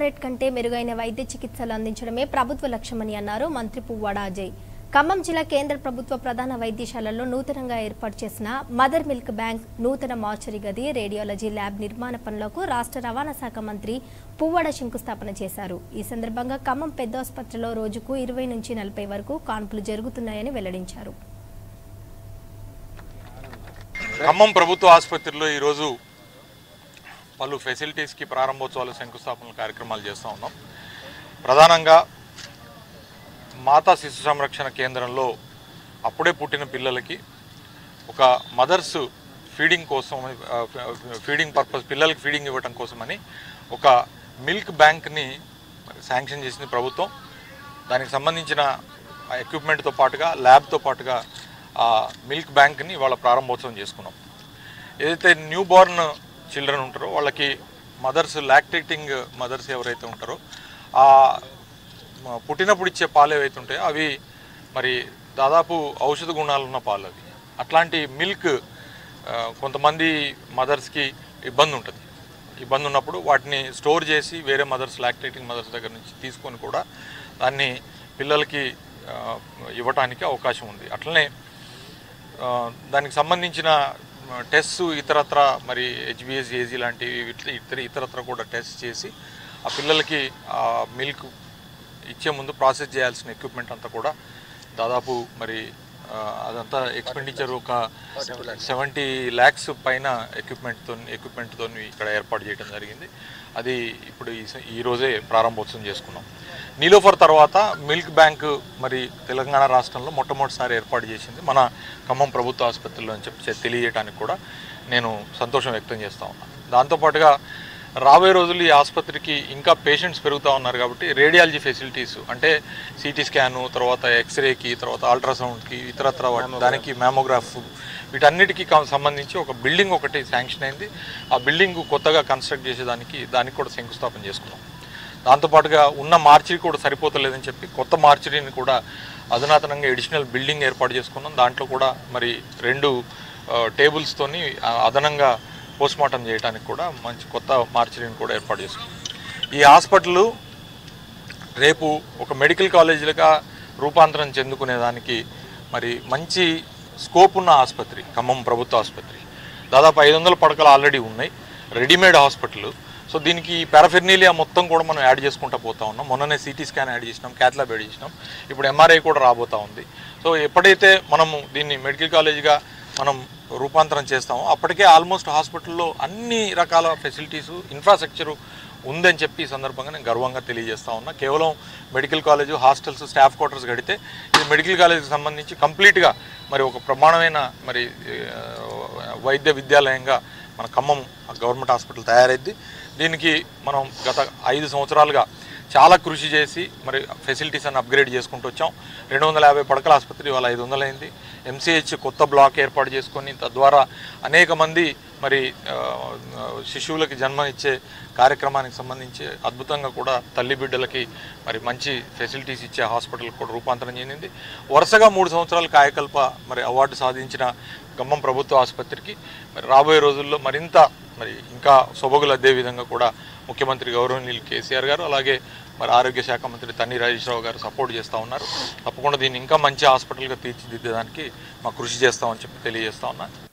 Corporate కంటే మెరుగైన వైద్య చికిత్సలు అందించడమే ప్రభుత్వ లక్ష్యమని అన్నారు మంత్రి పువ్వాడ అజయ్. ఖమ్మం జిల్లా కేంద్ర ప్రభుత్వ ప్రధాన వైద్యశాలలో నూతనంగా ఏర్పాటు చేసిన మదర్ మిల్క్ బ్యాంక్, నూతన మార్చరీ గది, రేడియాలజీ ల్యాబ్ నిర్మాణ పనులకు రాష్ట్ర రవాణా శాఖ మంత్రి పువ్వాడ శంకుస్థాపన చేశారు. ఈ సందర్భంగా ఖమ్మం పెద్ద ఆసుపత్రిలో రోజుకు 20 నుంచి 40 వరకు కాన్పులు జరుగుతున్నాయని వెల్లడించారు. ఖమ్మం ప్రభుత్వ ఆసుపత్రిలో ఈరోజు పలు ఫెసిలిటీస్కి ప్రారంభోత్సవాలు, శంకుస్థాపన కార్యక్రమాలు చేస్తూ ఉన్నాం. ప్రధానంగా మాతా శిశు సంరక్షణ కేంద్రంలో అప్పుడే పుట్టిన పిల్లలకి ఒక మదర్స్ ఫీడింగ్ కోసం, ఫీడింగ్ పర్పస్, పిల్లలకి ఫీడింగ్ ఇవ్వడం కోసమని ఒక మిల్క్ బ్యాంక్ని శాంక్షన్ చేసింది ప్రభుత్వం. దానికి సంబంధించిన ఎక్విప్మెంట్తో పాటుగా, ల్యాబ్తో పాటుగా ఆ మిల్క్ బ్యాంక్ని వాళ్ళ ప్రారంభోత్సవం చేసుకున్నాం. ఏదైతే న్యూ బోర్న్ చిల్డ్రన్ ఉంటారో వాళ్ళకి మదర్స్, లాక్టేటింగ్ మదర్స్ ఎవరైతే ఉంటారో ఆ పుట్టినప్పుడు ఇచ్చే పాలు ఏవైతే ఉంటాయో అవి మరి దాదాపు ఔషధ గుణాలు ఉన్న పాలు. అవి అట్లాంటి మిల్క్ కొంతమంది మదర్స్కి ఇబ్బంది ఉంటుంది. ఇబ్బంది ఉన్నప్పుడు వాటిని స్టోర్ చేసి వేరే మదర్స్, లాక్టేటింగ్ మదర్స్ దగ్గర నుంచి తీసుకొని కూడా దాన్ని పిల్లలకి ఇవ్వటానికి అవకాశం ఉంది. అట్లనే దానికి సంబంధించిన టెస్ట్ ఇతరత్ర మరి హెచ్బిఎస్, ఏజీ లాంటివి ఇతరత్ర కూడా టెస్ట్ చేసి ఆ పిల్లలకి ఆ మిల్క్ ఇచ్చే ముందు ప్రాసెస్ చేయాల్సిన ఎక్విప్మెంట్ అంతా కూడా దాదాపు మరి అదంతా ఎక్స్పెండిచర్ ఒక 70 lakhs పైన ఎక్విప్మెంట్తో ఇక్కడ ఏర్పాటు చేయడం జరిగింది. అది ఇప్పుడు ఈరోజే ప్రారంభోత్సవం చేసుకున్నాం. నీలోఫర్ తర్వాత మిల్క్ బ్యాంక్ మరి తెలంగాణ రాష్ట్రంలో మొట్టమొదటిసారి ఏర్పాటు చేసింది మన ఖమ్మం ప్రభుత్వ ఆసుపత్రిలో అని చెప్పి తెలియజేయడానికి కూడా నేను సంతోషం వ్యక్తం చేస్తూ ఉన్నాను. దాంతోపాటుగా రాబోయే రోజుల్లో ఈ ఆసుపత్రికి ఇంకా పేషెంట్స్ పెరుగుతూ ఉన్నారు కాబట్టి రేడియాలజీ ఫెసిలిటీస్ అంటే సిటీ స్కాను, తర్వాత ఎక్స్రేకి, తర్వాత అల్ట్రాసౌండ్కి, ఇతరత్ర దానికి మ్యామోగ్రాఫ్, వీటన్నిటికీ సంబంధించి ఒక బిల్డింగ్ ఒకటి శాంక్షన్ అయింది. ఆ బిల్డింగ్ కొత్తగా కన్స్ట్రక్ట్ దానికి కూడా శంకుస్థాపన చేసుకున్నాం. దాంతోపాటుగా ఉన్న మార్చరీ కూడా సరిపోతలేదని చెప్పి కొత్త మార్చరీని కూడా అధునాతనంగా ఎడిషనల్ బిల్డింగ్ ఏర్పాటు చేసుకున్నాం. దాంట్లో కూడా మరి 2 టేబుల్స్తోని అదనంగా పోస్ట్మార్టం చేయడానికి కూడా మంచి కొత్త మార్చరీని కూడా ఏర్పాటు చేసుకున్నాం. ఈ హాస్పిటల్ రేపు ఒక మెడికల్ కాలేజీలుగా రూపాంతరం చెందుకునేదానికి మరి మంచి స్కోప్ ఉన్న ఆసుపత్రి ఖమ్మం ప్రభుత్వ ఆసుపత్రి. దాదాపు 500 పడకలు ఆల్రెడీ ఉన్నాయి, రెడీమేడ్ హాస్పిటల్. సో దీనికి పారాఫెర్నీలియా మొత్తం కూడా మనం యాడ్ చేసుకుంటూ పోతా ఉన్నాం. మొన్ననే సిటీ స్కాన్ యాడ్ చేసినాం, క్యాథ్లాబ్ యాడ్ చేసినాం, ఇప్పుడు ఎంఆర్ఐ కూడా రాబోతూ ఉంది. సో ఎప్పుడైతే మనము దీన్ని మెడికల్ కాలేజీగా మనం రూపాంతరం చేస్తామో అప్పటికే ఆల్మోస్ట్ హాస్పిటల్లో అన్ని రకాల ఫెసిలిటీసు, ఇన్ఫ్రాస్ట్రక్చరు ఉందని చెప్పి ఈ సందర్భంగా నేను గర్వంగా తెలియజేస్తా ఉన్నా. కేవలం medical college, hostels, staff quarters గడితే ఇది మెడికల్ కాలేజీకి సంబంధించి కంప్లీట్గా మరి ఒక ప్రమాణమైన మరి వైద్య విద్యాలయంగా మన ఖమ్మం గవర్నమెంట్ హాస్పిటల్ తయారైద్ది. దీనికి మనం గత 5 సంవత్సరాలుగా చాలా కృషి చేసి మరి ఫెసిలిటీస్ అన్ని అప్గ్రేడ్ చేసుకుంటూ వచ్చాం. 250 పడకల ఆసుపత్రి ఇవాళ 500 అయింది. ఎంసీహెచ్ కొత్త బ్లాక్ ఏర్పాటు చేసుకొని తద్వారా అనేక మంది మరి శిశువులకి జన్మనిచ్చే కార్యక్రమానికి సంబంధించి అద్భుతంగా కూడా తల్లి బిడ్డలకి మరి మంచి ఫెసిలిటీస్ ఇచ్చే హాస్పిటల్ కూడా రూపాంతరం చెందింది. వరుసగా 3 సంవత్సరాలు కాయకల్ప మరి అవార్డు సాధించిన ఖమ్మం ప్రభుత్వ ఆసుపత్రికి మరి రాబోయే రోజుల్లో మరింత మరి ఇంకా సొబగులు అద్దే విధంగా కూడా ముఖ్యమంత్రి గౌరవనీయులు కేసీఆర్ గారు, అలాగే మరి ఆరోగ్య శాఖ మంత్రి తన్నీర్ హరీష్ రావు గారు సపోర్ట్ చేస్తూ ఉన్నారు. తప్పకుండా దీన్ని ఇంకా మంచి హాస్పిటల్గా తీర్చిదిద్దేదానికి మాకు కృషి చేస్తామని చెప్పి తెలియజేస్తా ఉన్నా.